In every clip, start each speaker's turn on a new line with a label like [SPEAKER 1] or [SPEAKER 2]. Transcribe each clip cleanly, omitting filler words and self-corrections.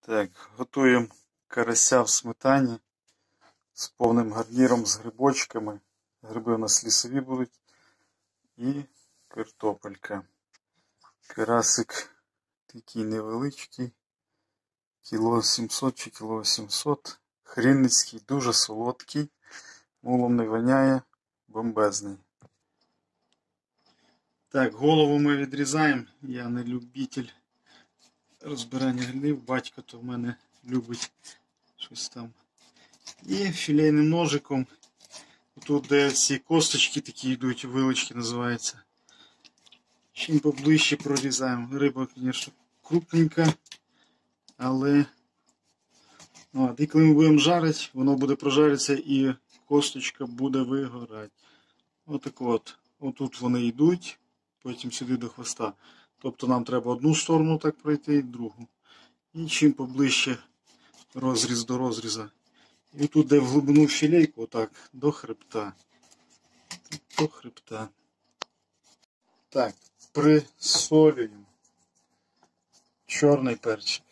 [SPEAKER 1] Так, готуємо карася в сметані з повним гарніром, з грибочками. Гриби у нас лісові будуть. І картопелька. Карасик такий невеличкий. Кіло 700 чи кіло 800. Хрінницький, дуже солодкий. Мулом не воняє, бомбезний. Так, голову ми відрізаємо. Я не любитель розбирання грибів. Батько то в мене любить щось там. І філейним ножиком. Тут де ці косточки такі йдуть, вилочки називаються. Чим поближче прорізаємо. Риба, звісно, крупненька. Але і коли ми будемо жарити, воно буде прожаритися і косточка буде вигорати. Отак от. Отут вони йдуть, потім сюди до хвоста. Тобто нам треба одну сторону так пройти і другу. І чим поближче розріз до розріза. І тут де в глибину філейку, отак, до хребта. До хребта. Так, присолюємо. Чорний перчик.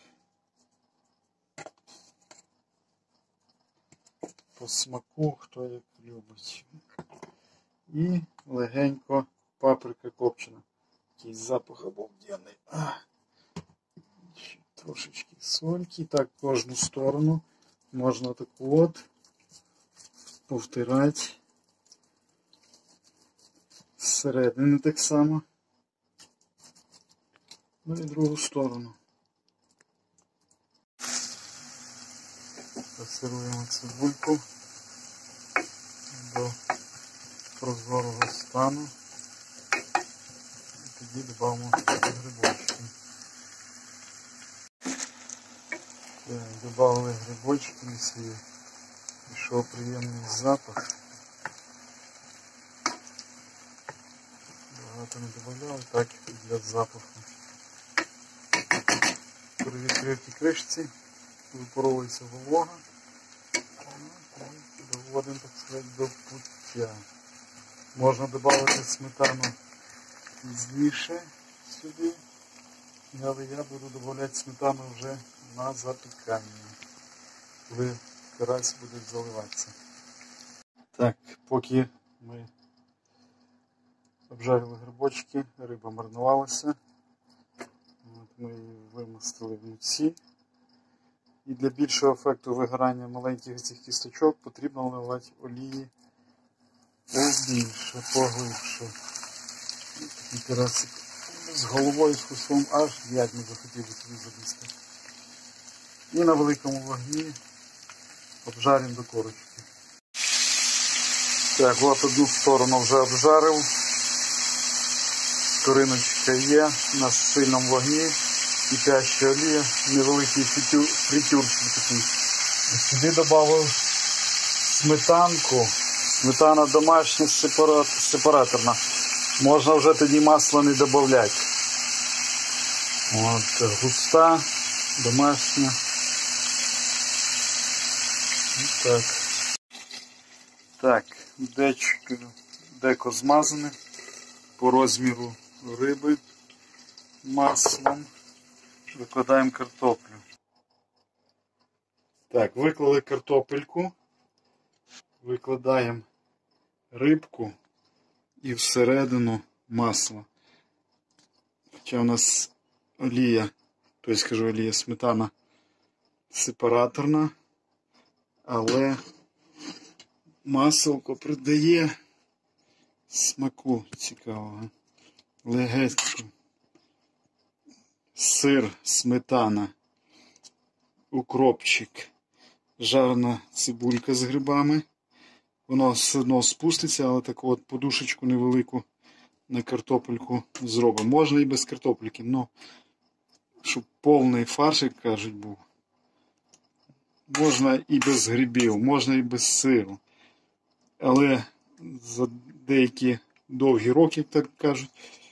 [SPEAKER 1] По смаку, хто як любить. І легенько паприка копчена. Такий запах обалденний. Трошечки сольки. Так, кожну сторону. Можна таку от повтирати. Зсередини так само. Ну і другу сторону. Пасируємо цибульку до прозорого стану. І тоді додамо грибочки. Добавили грибочки лісові. Пішов приємний запах. Багато не додавали, так для запаху. При відкритій кришці випаровується волога. Доводимо, так сказати, до пуття. Можна додати сметану пізніше сюди. Але я буду додавати сметану вже на запікання, коли карась буде заливатися. Так, поки ми обжарили грибочки, риба маринувалася. Ми її вимастили в муці. І для більшого ефекту вигорання маленьких цих кісточок потрібно наливати олії побільше, поглибше. Такий карасик з головою, з хвостом, аж як ми захотіли туди залізти. І на великому вогні обжаримо до корочки. Так, от одну сторону вже обжарив. Скориночка є на сильному вогні. Кипяща олія, невеликий фритюрчик такий. Сюди додав сметанку. Сметана домашня, сепараторна. Можна вже тоді масло не додавати. От, густа, домашня. Так. Так, деко змазане по розміру риби маслом. Викладаємо картоплю. Так, виклали картопельку, викладаємо рибку і всередину масло. Хоча у нас олія, тобто скажу олія, сметана сепараторна, але маселко придає смаку цікавого. Легенько. Сир, сметана, укропчик, жарена цибулька з грибами. Воно все одно спуститься, але таку от подушечку невелику на картопельку зробимо. Можна і без картопельки, але щоб повний фарш, як кажуть, був. Можна і без грибів, можна і без сиру. Але за деякі довгі роки, так кажуть,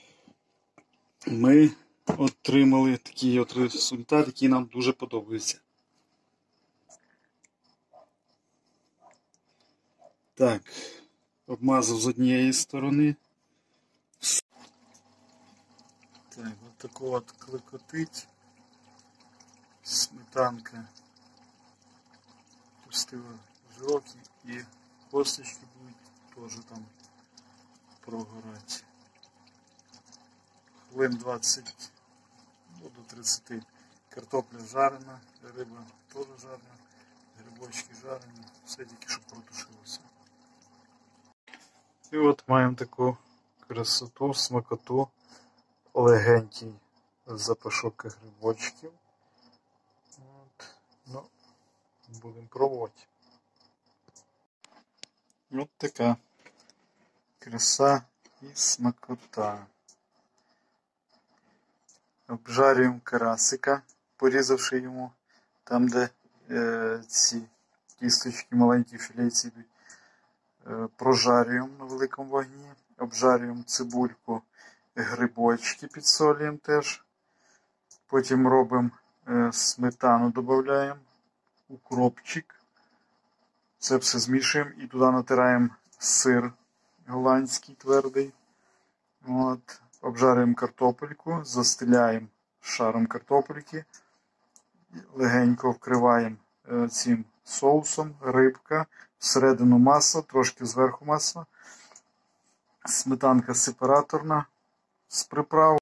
[SPEAKER 1] ми отримали такий от результат, який нам дуже подобається. Так, обмазав з однієї сторони. Так, от таку от клекотить. сметанка пустила жирок і косточки будуть теж там прогорати. Хвилин 20 до 30. Картопля жарена, риба теж жарена, грибочки жарені, все тільки щоб протушилося. І от маємо таку красоту, смакоту, легенький запашок грибочків. От. Ну, будемо пробувати. От така краса і смакота. Обжарюємо карасика, порізавши йому там, де ці кісточки, маленькі філейці йдуть. Прожарюємо на великому вогні, обжарюємо цибульку, грибочки підсолюємо теж. Потім робимо сметану, додаємо, укропчик. Це все змішуємо і туди натираємо сир голландський твердий. От. Обжарюємо картопельку, застеляємо шаром картопельки, легенько вкриваємо цим соусом, рибка, всередину масло, трошки зверху масла, сметанка сепараторна з приправ.